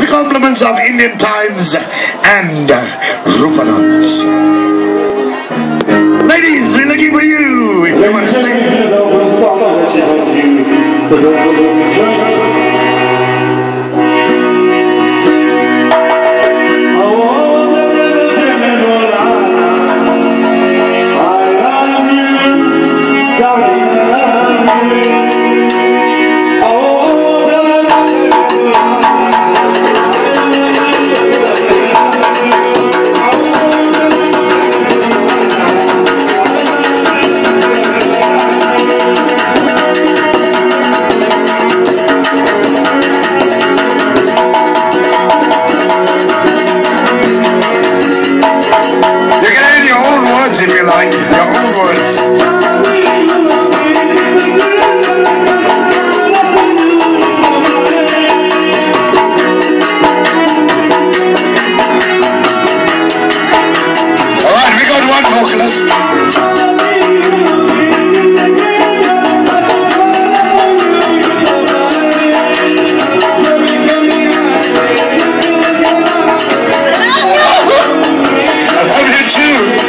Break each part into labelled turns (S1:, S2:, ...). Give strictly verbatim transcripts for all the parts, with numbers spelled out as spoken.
S1: the compliments of Indian Times and Rupalams. Ladies, we're looking for you if you want to sing. If you like, your own words. Alright, we got one vocalist. I love you too.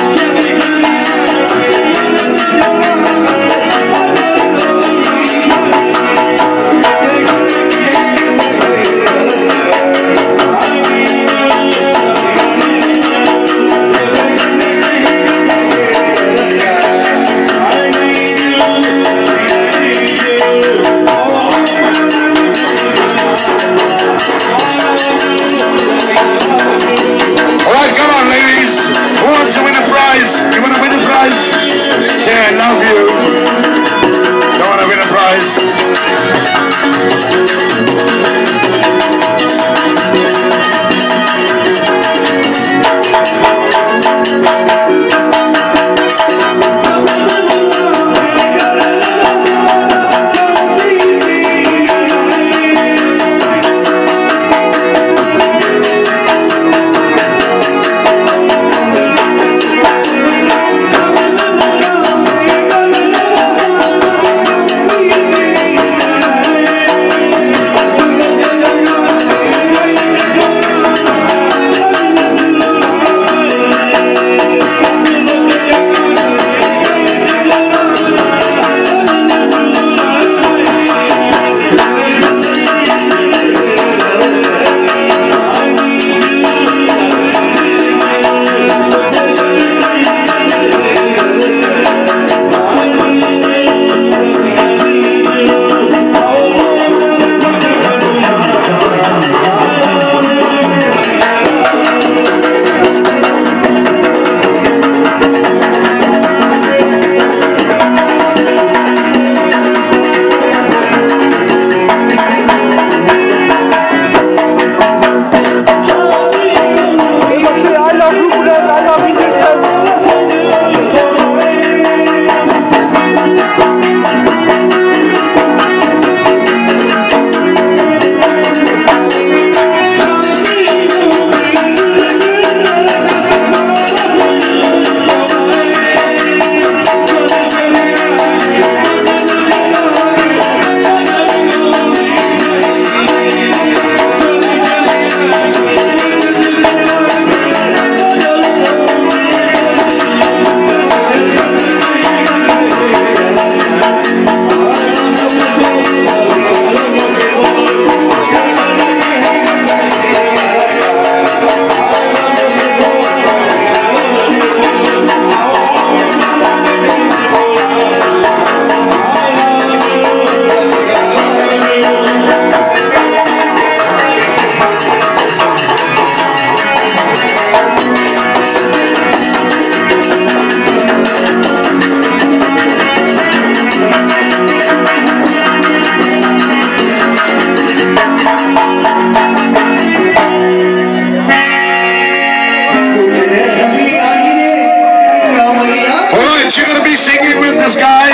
S1: This guy,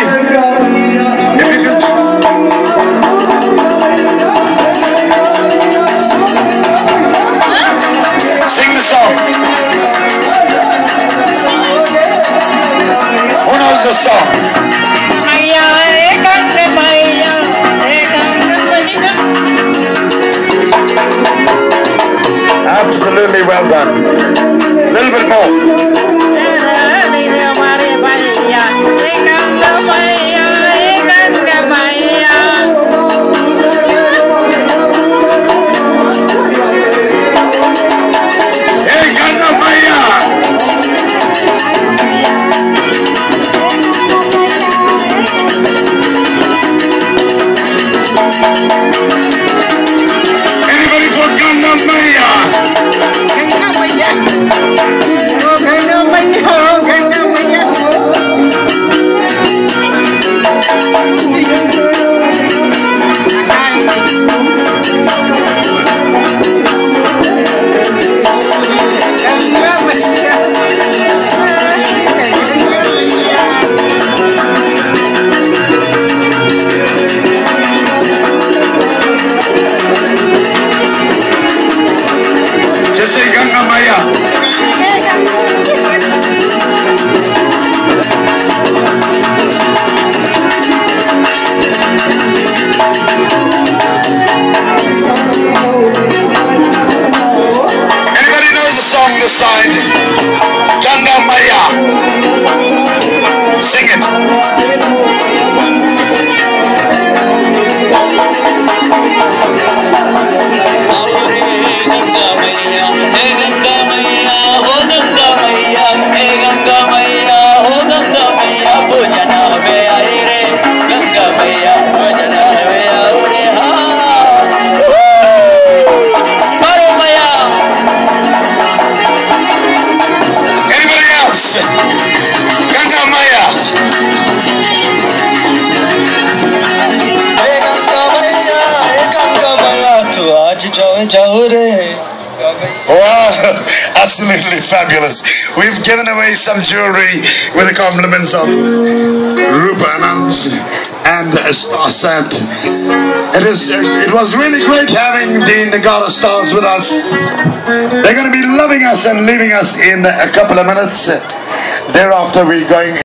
S1: if you could sing the song. Who knows the song? very well done. A little bit more. Side, Ganga Maya. Sing it. Wow, absolutely fabulous. We've given away some jewelry with the compliments of Rupa Anams and Star Set. It is. It was really great having the Nagara stars with us. They're going to be loving us and leaving us in a couple of minutes. Thereafter, we're going